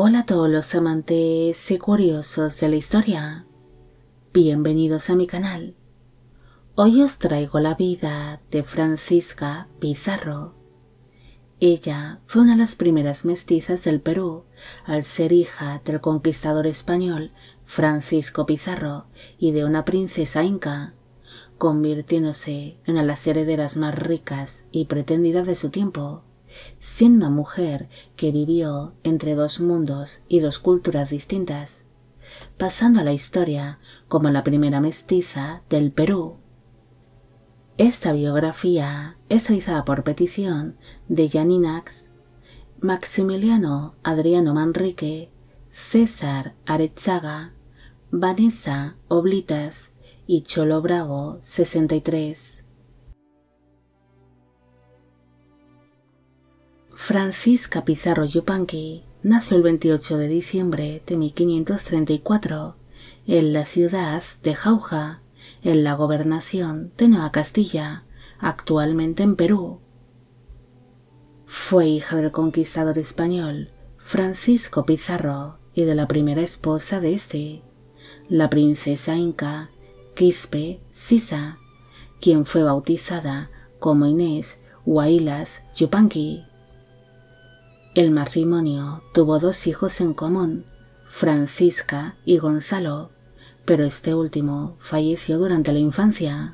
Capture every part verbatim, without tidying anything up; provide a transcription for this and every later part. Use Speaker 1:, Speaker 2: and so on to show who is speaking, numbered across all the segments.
Speaker 1: Hola a todos los amantes y curiosos de la historia. Bienvenidos a mi canal. Hoy os traigo la vida de Francisca Pizarro. Ella fue una de las primeras mestizas del Perú, al ser hija del conquistador español Francisco Pizarro y de una princesa inca, convirtiéndose en una de las herederas más ricas y pretendidas de su tiempo, siendo una mujer que vivió entre dos mundos y dos culturas distintas, pasando a la historia como la primera mestiza del Perú. Esta biografía es realizada por petición de Janinax, Maximiliano Adriano Manrique, César Arechaga, Vanessa Oblitas y Cholo Bravo sesenta y tres. Francisca Pizarro Yupanqui nació el veintiocho de diciembre de mil quinientos treinta y cuatro en la ciudad de Jauja, en la gobernación de Nueva Castilla, actualmente en Perú. Fue hija del conquistador español Francisco Pizarro y de la primera esposa de este, la princesa inca Quispe Sisa, quien fue bautizada como Inés Huaylas Yupanqui. El matrimonio tuvo dos hijos en común, Francisca y Gonzalo, pero este último falleció durante la infancia.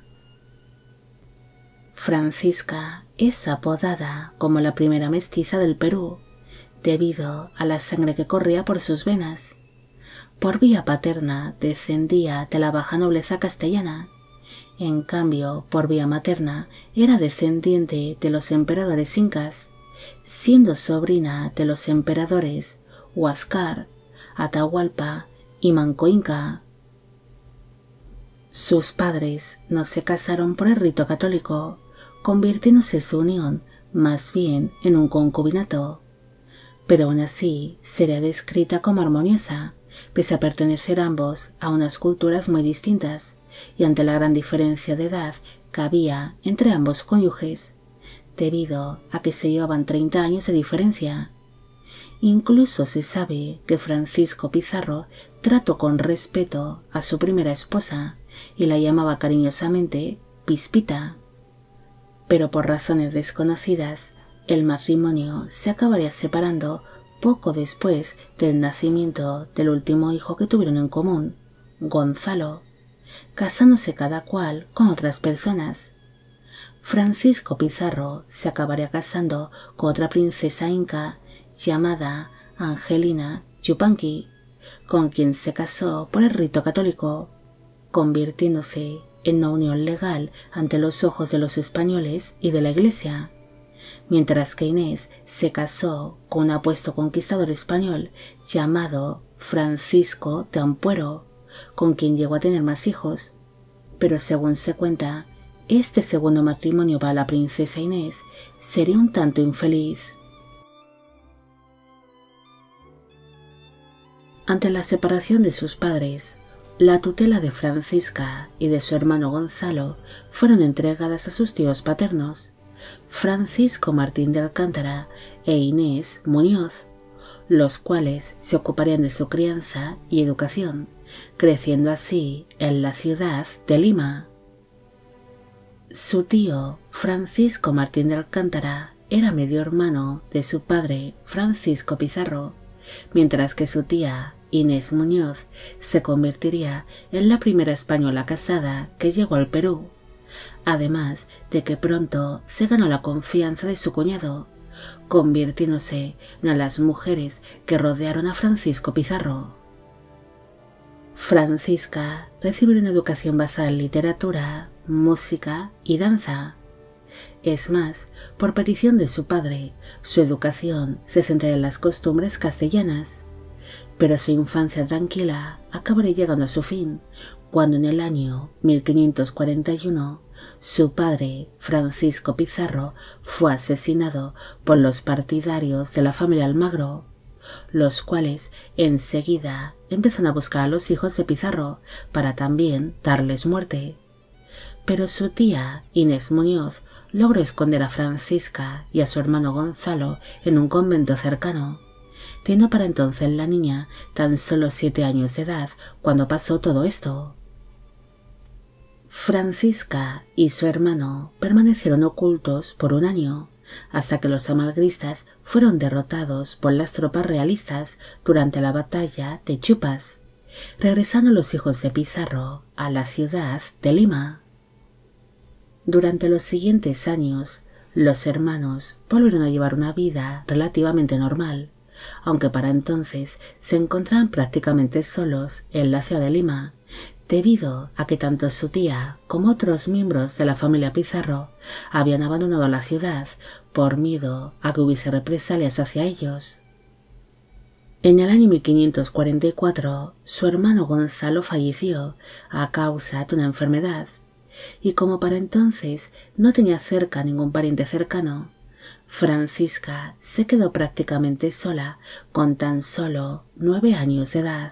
Speaker 1: Francisca es apodada como la primera mestiza del Perú, debido a la sangre que corría por sus venas. Por vía paterna descendía de la baja nobleza castellana, en cambio por vía materna era descendiente de los emperadores incas, siendo sobrina de los emperadores Huáscar, Atahualpa y Manco Inca. Sus padres no se casaron por el rito católico, convirtiéndose su unión más bien en un concubinato, pero aún así sería descrita como armoniosa, pese a pertenecer ambos a unas culturas muy distintas y ante la gran diferencia de edad que había entre ambos cónyuges, debido a que se llevaban treinta años de diferencia. Incluso se sabe que Francisco Pizarro trató con respeto a su primera esposa y la llamaba cariñosamente Pispita. Pero por razones desconocidas, el matrimonio se acabaría separando poco después del nacimiento del último hijo que tuvieron en común, Gonzalo, casándose cada cual con otras personas. Francisco Pizarro se acabaría casando con otra princesa inca llamada Angelina Yupanqui, con quien se casó por el rito católico, convirtiéndose en una unión legal ante los ojos de los españoles y de la Iglesia, mientras que Inés se casó con un apuesto conquistador español llamado Francisco de Ampuero, con quien llegó a tener más hijos, pero según se cuenta, este segundo matrimonio para la princesa Inés sería un tanto infeliz. Ante la separación de sus padres, la tutela de Francisca y de su hermano Gonzalo fueron entregadas a sus tíos paternos, Francisco Martín de Alcántara e Inés Muñoz, los cuales se ocuparían de su crianza y educación, creciendo así en la ciudad de Lima. Su tío, Francisco Martín de Alcántara, era medio hermano de su padre, Francisco Pizarro, mientras que su tía, Inés Muñoz, se convertiría en la primera española casada que llegó al Perú, además de que pronto se ganó la confianza de su cuñado, convirtiéndose en una de las mujeres que rodearon a Francisco Pizarro. Francisca recibió una educación basada en literatura, música y danza. Es más, por petición de su padre, su educación se centraría en las costumbres castellanas, pero su infancia tranquila acabaría llegando a su fin cuando en el año mil quinientos cuarenta y uno su padre, Francisco Pizarro, fue asesinado por los partidarios de la familia Almagro, los cuales enseguida empezaron a buscar a los hijos de Pizarro para también darles muerte. Pero su tía, Inés Muñoz, logró esconder a Francisca y a su hermano Gonzalo en un convento cercano, teniendo para entonces la niña tan solo siete años de edad cuando pasó todo esto. Francisca y su hermano permanecieron ocultos por un año, hasta que los amalgristas fueron derrotados por las tropas realistas durante la batalla de Chupas, regresando los hijos de Pizarro a la ciudad de Lima. Durante los siguientes años, los hermanos volvieron a llevar una vida relativamente normal, aunque para entonces se encontraban prácticamente solos en la ciudad de Lima, debido a que tanto su tía como otros miembros de la familia Pizarro habían abandonado la ciudad por miedo a que hubiese represalias hacia ellos. En el año mil quinientos cuarenta y cuatro, su hermano Gonzalo falleció a causa de una enfermedad, y como para entonces no tenía cerca ningún pariente cercano, Francisca se quedó prácticamente sola con tan solo nueve años de edad.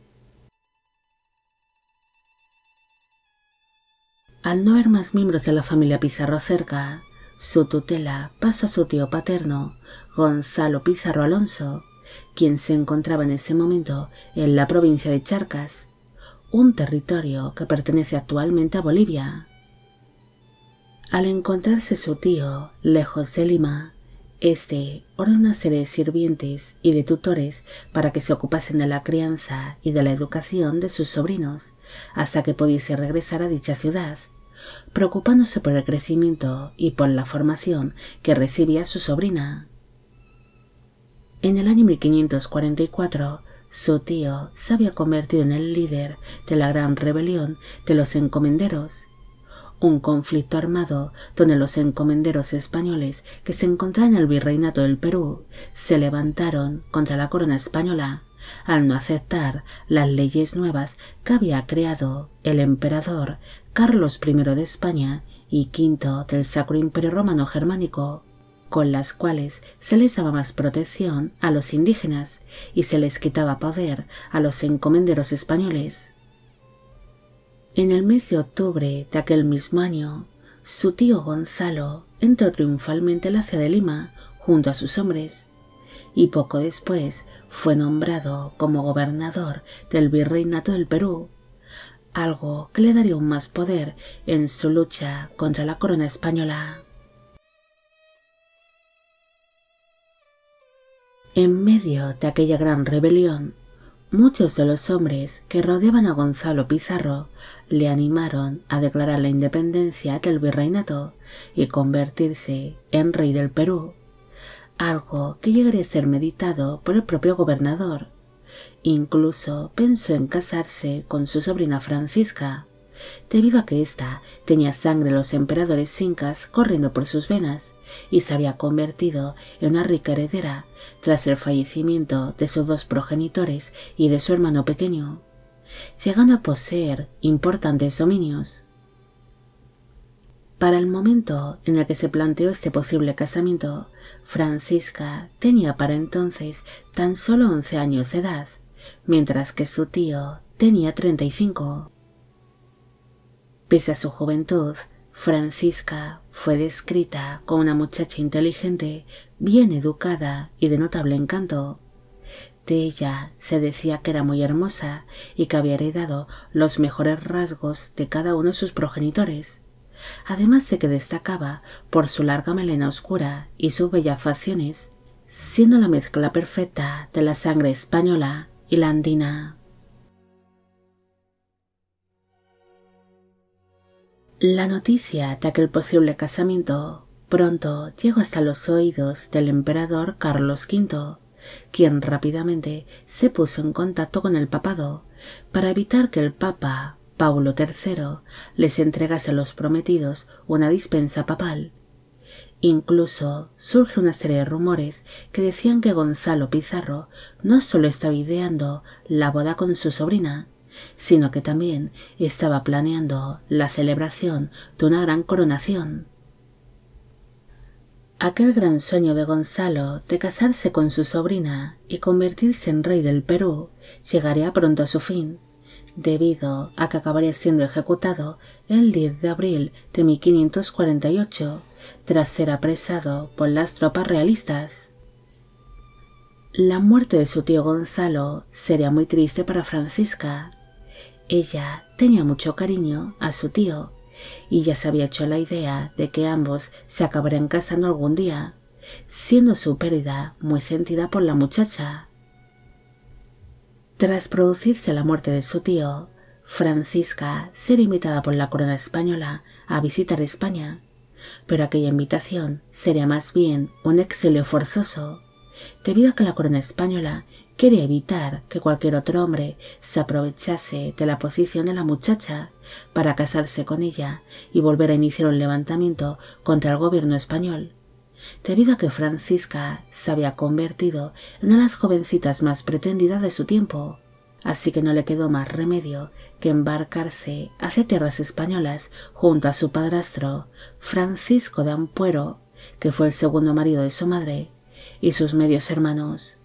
Speaker 1: Al no haber más miembros de la familia Pizarro cerca, su tutela pasó a su tío paterno, Gonzalo Pizarro Alonso, quien se encontraba en ese momento en la provincia de Charcas, un territorio que pertenece actualmente a Bolivia. Al encontrarse su tío lejos de Lima, este ordenó una serie de sirvientes y de tutores para que se ocupasen de la crianza y de la educación de sus sobrinos hasta que pudiese regresar a dicha ciudad, preocupándose por el crecimiento y por la formación que recibía su sobrina. En el año mil quinientos cuarenta y cuatro, su tío se había convertido en el líder de la gran rebelión de los encomenderos, un conflicto armado donde los encomenderos españoles que se encontraban en el virreinato del Perú se levantaron contra la corona española al no aceptar las leyes nuevas que había creado el emperador Carlos primero de España y quinto del Sacro Imperio Romano Germánico, con las cuales se les daba más protección a los indígenas y se les quitaba poder a los encomenderos españoles. En el mes de octubre de aquel mismo año, su tío Gonzalo entró triunfalmente en la ciudad de Lima junto a sus hombres, y poco después fue nombrado como gobernador del virreinato del Perú, algo que le daría aún más poder en su lucha contra la corona española. En medio de aquella gran rebelión, muchos de los hombres que rodeaban a Gonzalo Pizarro le animaron a declarar la independencia del virreinato y convertirse en rey del Perú, algo que llegaría a ser meditado por el propio gobernador. Incluso pensó en casarse con su sobrina Francisca, debido a que ésta tenía sangre de los emperadores incas corriendo por sus venas y se había convertido en una rica heredera tras el fallecimiento de sus dos progenitores y de su hermano pequeño, llegando a poseer importantes dominios. Para el momento en el que se planteó este posible casamiento, Francisca tenía para entonces tan solo once años de edad, mientras que su tío tenía treinta y cinco. Pese a su juventud, Francisca fue descrita como una muchacha inteligente, bien educada y de notable encanto. De ella se decía que era muy hermosa y que había heredado los mejores rasgos de cada uno de sus progenitores, además de que destacaba por su larga melena oscura y sus bellas facciones, siendo la mezcla perfecta de la sangre española y la andina. La noticia de aquel posible casamiento pronto llegó hasta los oídos del emperador Carlos quinto, quien rápidamente se puso en contacto con el papado para evitar que el papa Paulo tercero les entregase a los prometidos una dispensa papal. Incluso surge una serie de rumores que decían que Gonzalo Pizarro no solo estaba ideando la boda con su sobrina, sino que también estaba planeando la celebración de una gran coronación. Aquel gran sueño de Gonzalo de casarse con su sobrina y convertirse en rey del Perú llegaría pronto a su fin, debido a que acabaría siendo ejecutado el diez de abril de mil quinientos cuarenta y ocho, tras ser apresado por las tropas realistas. La muerte de su tío Gonzalo sería muy triste para Francisca. Ella tenía mucho cariño a su tío y ya se había hecho la idea de que ambos se acabarían casando algún día, siendo su pérdida muy sentida por la muchacha. Tras producirse la muerte de su tío, Francisca sería invitada por la corona española a visitar España, pero aquella invitación sería más bien un exilio forzoso, debido a que la corona española quería evitar que cualquier otro hombre se aprovechase de la posición de la muchacha para casarse con ella y volver a iniciar un levantamiento contra el gobierno español, debido a que Francisca se había convertido en una de las jovencitas más pretendidas de su tiempo, así que no le quedó más remedio que embarcarse hacia tierras españolas junto a su padrastro, Francisco de Ampuero, que fue el segundo marido de su madre, y sus medios hermanos.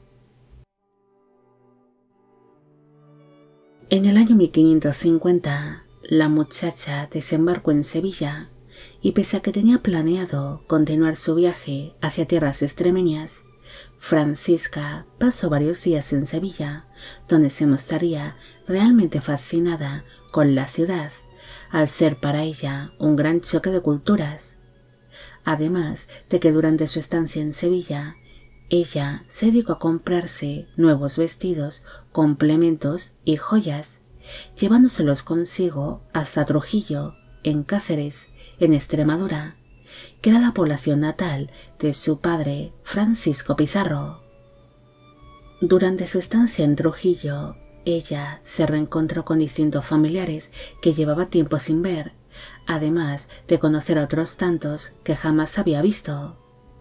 Speaker 1: En el año mil quinientos cincuenta, la muchacha desembarcó en Sevilla y pese a que tenía planeado continuar su viaje hacia tierras extremeñas, Francisca pasó varios días en Sevilla, donde se mostraría realmente fascinada con la ciudad, al ser para ella un gran choque de culturas. Además de que durante su estancia en Sevilla, ella se dedicó a comprarse nuevos vestidos, complementos y joyas, llevándoselos consigo hasta Trujillo, en Cáceres, en Extremadura, que era la población natal de su padre Francisco Pizarro. Durante su estancia en Trujillo, ella se reencontró con distintos familiares que llevaba tiempo sin ver, además de conocer a otros tantos que jamás había visto.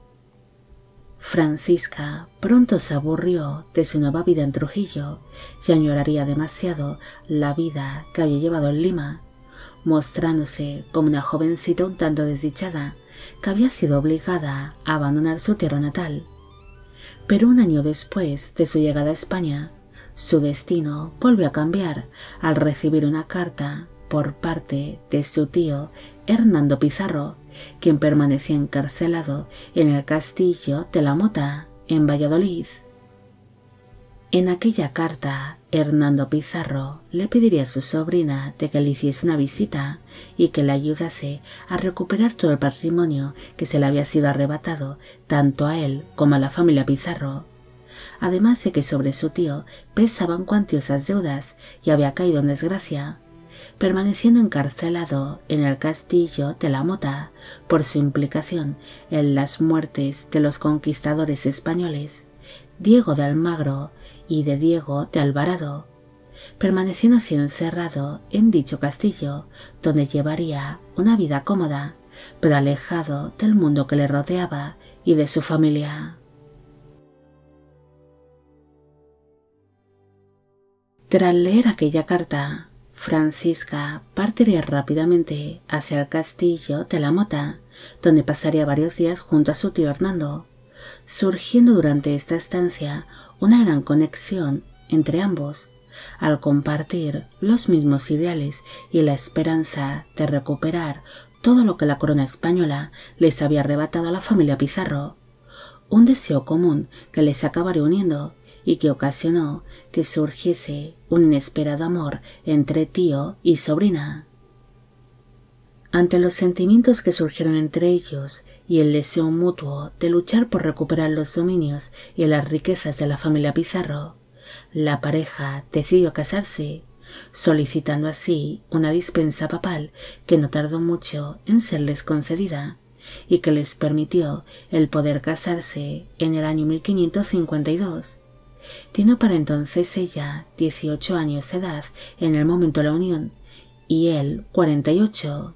Speaker 1: Francisca pronto se aburrió de su nueva vida en Trujillo y añoraría demasiado la vida que había llevado en Lima, mostrándose como una jovencita un tanto desdichada que había sido obligada a abandonar su tierra natal. Pero un año después de su llegada a España, su destino volvió a cambiar al recibir una carta por parte de su tío Hernando Pizarro, quien permanecía encarcelado en el castillo de la Mota, en Valladolid. En aquella carta, Hernando Pizarro le pediría a su sobrina de que le hiciese una visita y que le ayudase a recuperar todo el patrimonio que se le había sido arrebatado tanto a él como a la familia Pizarro, además de que sobre su tío pesaban cuantiosas deudas y había caído en desgracia, permaneciendo encarcelado en el castillo de la Mota por su implicación en las muertes de los conquistadores españoles Diego de Almagro y de Diego de Alvarado, permaneciendo así encerrado en dicho castillo, donde llevaría una vida cómoda, pero alejado del mundo que le rodeaba y de su familia. Tras leer aquella carta, Francisca partiría rápidamente hacia el castillo de la Mota, donde pasaría varios días junto a su tío Hernando, surgiendo durante esta estancia una gran conexión entre ambos, al compartir los mismos ideales y la esperanza de recuperar todo lo que la corona española les había arrebatado a la familia Pizarro, un deseo común que les acabaría uniendo y que ocasionó que surgiese un inesperado amor entre tío y sobrina. Ante los sentimientos que surgieron entre ellos y el deseo mutuo de luchar por recuperar los dominios y las riquezas de la familia Pizarro, la pareja decidió casarse, solicitando así una dispensa papal que no tardó mucho en serles concedida y que les permitió el poder casarse en el año mil quinientos cincuenta y dos, teniendo para entonces ella dieciocho años de edad en el momento de la unión y él cuarenta y ocho.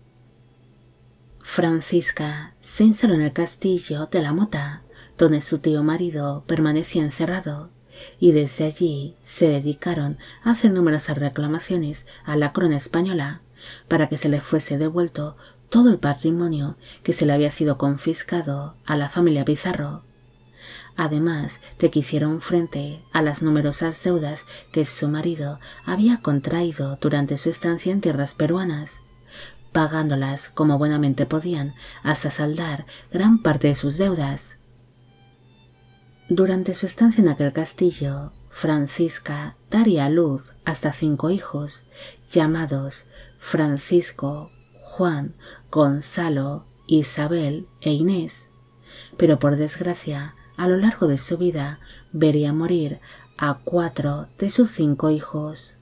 Speaker 1: Francisca se instaló en el castillo de la Mota, donde su tío marido permanecía encerrado, y desde allí se dedicaron a hacer numerosas reclamaciones a la corona española para que se le fuese devuelto todo el patrimonio que se le había sido confiscado a la familia Pizarro, además de que hicieron frente a las numerosas deudas que su marido había contraído durante su estancia en tierras peruanas, pagándolas como buenamente podían hasta saldar gran parte de sus deudas. Durante su estancia en aquel castillo, Francisca daría a luz hasta cinco hijos, llamados Francisco, Juan, Gonzalo, Isabel e Inés, pero por desgracia, a lo largo de su vida, vería morir a cuatro de sus cinco hijos.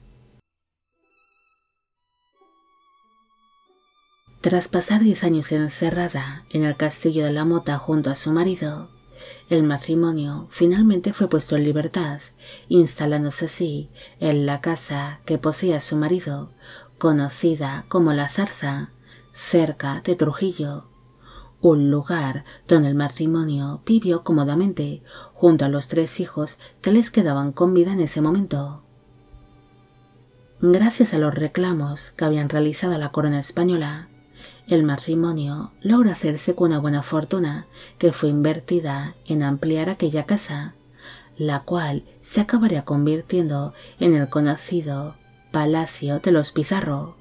Speaker 1: Tras pasar diez años encerrada en el castillo de la Mota junto a su marido, el matrimonio finalmente fue puesto en libertad, instalándose así en la casa que poseía su marido, conocida como La Zarza, cerca de Trujillo, un lugar donde el matrimonio vivió cómodamente junto a los tres hijos que les quedaban con vida en ese momento. Gracias a los reclamos que habían realizado a la corona española, el matrimonio logró hacerse con una buena fortuna que fue invertida en ampliar aquella casa, la cual se acabaría convirtiendo en el conocido Palacio de los Pizarro.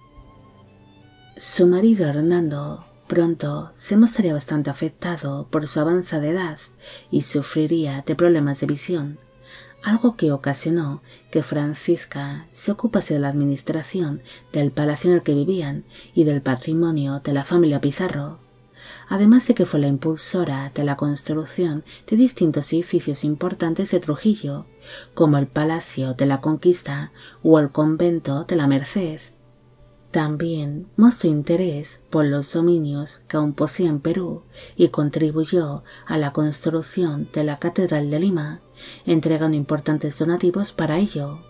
Speaker 1: Su marido Hernando pronto se mostraría bastante afectado por su avanzada edad y sufriría de problemas de visión, algo que ocasionó que Francisca se ocupase de la administración del palacio en el que vivían y del patrimonio de la familia Pizarro, además de que fue la impulsora de la construcción de distintos edificios importantes de Trujillo, como el Palacio de la Conquista o el Convento de la Merced. También mostró interés por los dominios que aún poseía en Perú y contribuyó a la construcción de la Catedral de Lima, entregando importantes donativos para ello.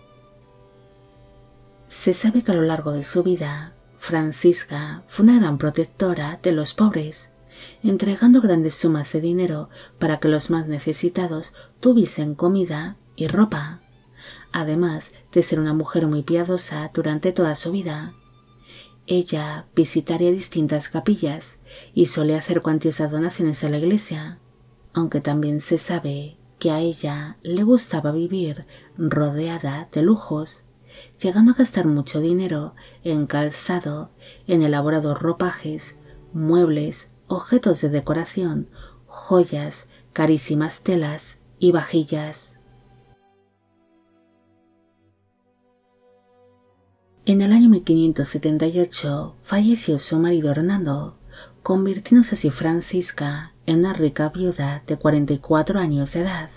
Speaker 1: Se sabe que a lo largo de su vida, Francisca fue una gran protectora de los pobres, entregando grandes sumas de dinero para que los más necesitados tuviesen comida y ropa, además de ser una mujer muy piadosa durante toda su vida. Ella visitaría distintas capillas y solía hacer cuantiosas donaciones a la iglesia, aunque también se sabe que a ella le gustaba vivir rodeada de lujos, llegando a gastar mucho dinero en calzado, en elaborados ropajes, muebles, objetos de decoración, joyas, carísimas telas y vajillas. En el año mil quinientos setenta y ocho falleció su marido Hernando, convirtiéndose así Francisca en una rica viuda de cuarenta y cuatro años de edad.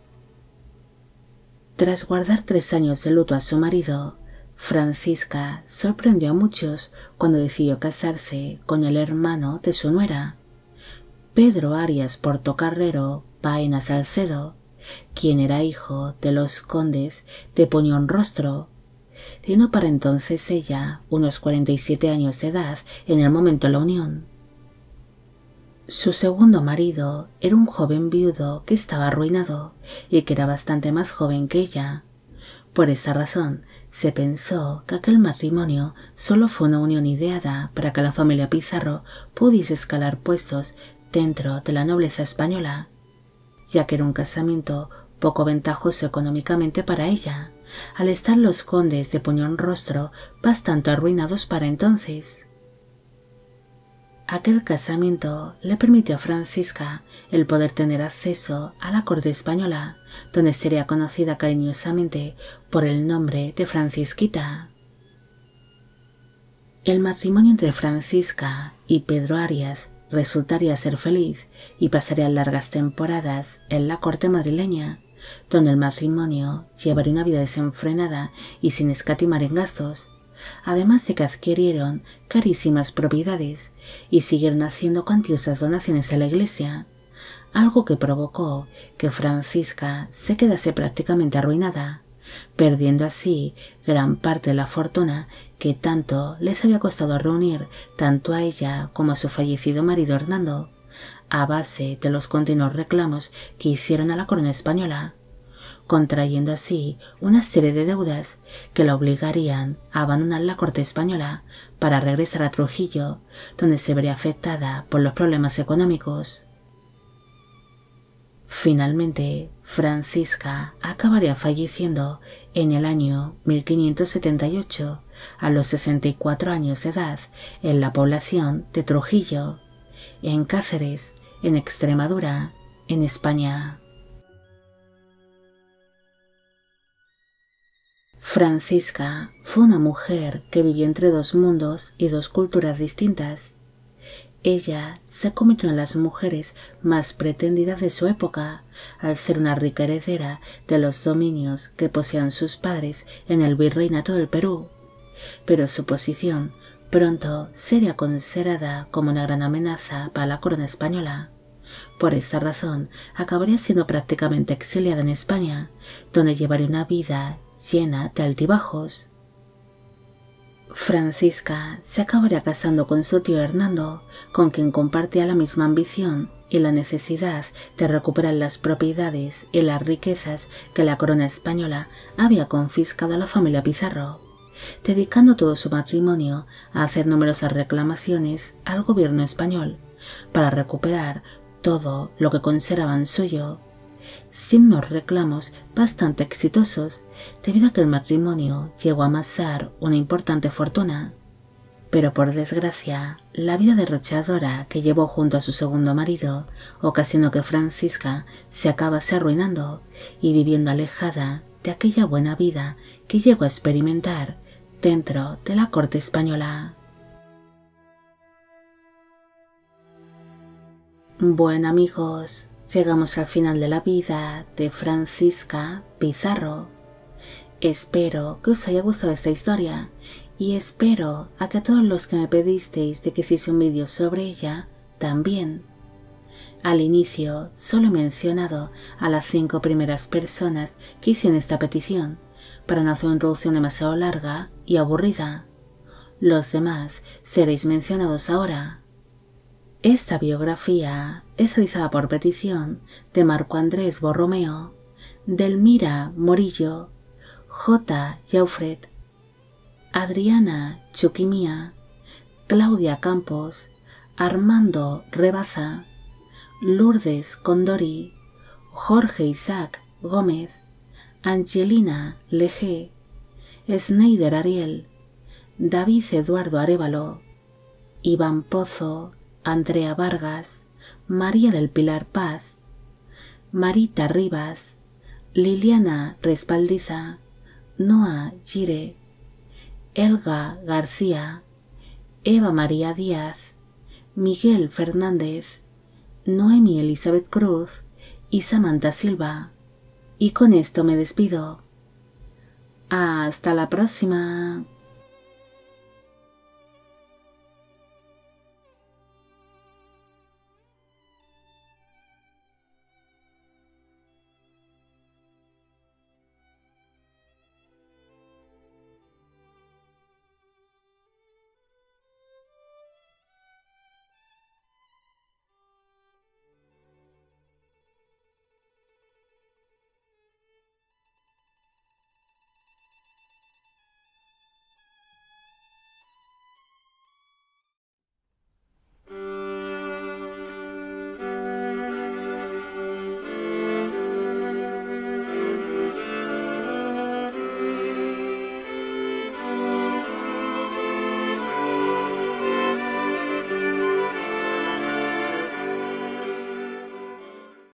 Speaker 1: Tras guardar tres años de luto a su marido, Francisca sorprendió a muchos cuando decidió casarse con el hermano de su nuera, Pedro Arias Portocarrero Baena Salcedo, quien era hijo de los condes de Puñonrostro, teniendo para entonces ella unos cuarenta y siete años de edad en el momento de la unión. Su segundo marido era un joven viudo que estaba arruinado y que era bastante más joven que ella. Por esa razón, se pensó que aquel matrimonio solo fue una unión ideada para que la familia Pizarro pudiese escalar puestos dentro de la nobleza española, ya que era un casamiento poco ventajoso económicamente para ella, al estar los condes de Puñonrostro bastante arruinados para entonces. Aquel casamiento le permitió a Francisca el poder tener acceso a la corte española, donde sería conocida cariñosamente por el nombre de Francisquita. El matrimonio entre Francisca y Pedro Arias resultaría ser feliz y pasaría largas temporadas en la corte madrileña, donde el matrimonio llevaría una vida desenfrenada y sin escatimar en gastos, además de que adquirieron carísimas propiedades y siguieron haciendo cuantiosas donaciones a la iglesia, algo que provocó que Francisca se quedase prácticamente arruinada, perdiendo así gran parte de la fortuna que tanto les había costado reunir tanto a ella como a su fallecido marido Hernando, a base de los continuos reclamos que hicieron a la corona española, contrayendo así una serie de deudas que la obligarían a abandonar la corte española para regresar a Trujillo, donde se vería afectada por los problemas económicos. Finalmente, Francisca acabaría falleciendo en el año mil quinientos setenta y ocho, a los sesenta y cuatro años de edad, en la población de Trujillo, en Cáceres, en Extremadura, en España. Francisca fue una mujer que vivió entre dos mundos y dos culturas distintas. Ella se convirtió en las mujeres más pretendidas de su época, al ser una rica heredera de los dominios que poseían sus padres en el virreinato del Perú. Pero su posición pronto sería considerada como una gran amenaza para la corona española. Por esta razón, acabaría siendo prácticamente exiliada en España, donde llevaría una vida llena de altibajos. Francisca se acabaría casando con su tío Hernando, con quien compartía la misma ambición y la necesidad de recuperar las propiedades y las riquezas que la corona española había confiscado a la familia Pizarro, dedicando todo su matrimonio a hacer numerosas reclamaciones al gobierno español para recuperar todo lo que consideraban suyo, sin unos reclamos bastante exitosos debido a que el matrimonio llegó a amasar una importante fortuna. Pero por desgracia, la vida derrochadora que llevó junto a su segundo marido ocasionó que Francisca se acabase arruinando y viviendo alejada de aquella buena vida que llegó a experimentar dentro de la corte española. Bueno amigos, llegamos al final de la vida de Francisca Pizarro. Espero que os haya gustado esta historia y espero a que a todos los que me pedisteis de que hiciese un vídeo sobre ella también. Al inicio solo he mencionado a las cinco primeras personas que hicieron esta petición para no hacer una introducción demasiado larga y aburrida. Los demás seréis mencionados ahora. Esta biografía es realizada por petición de Marco Andrés Borromeo, Delmira Morillo, J. Jaufret, Adriana Chuquimía, Claudia Campos, Armando Rebaza, Lourdes Condori, Jorge Isaac Gómez, Angelina Legé, Sneider Ariel, David Eduardo Arévalo, Iván Pozo, Andrea Vargas, María del Pilar Paz, Marita Rivas, Liliana Respaldiza, Noa Gire, Elga García, Eva María Díaz, Miguel Fernández, Noemi Elizabeth Cruz y Samantha Silva. Y con esto me despido. Hasta la próxima.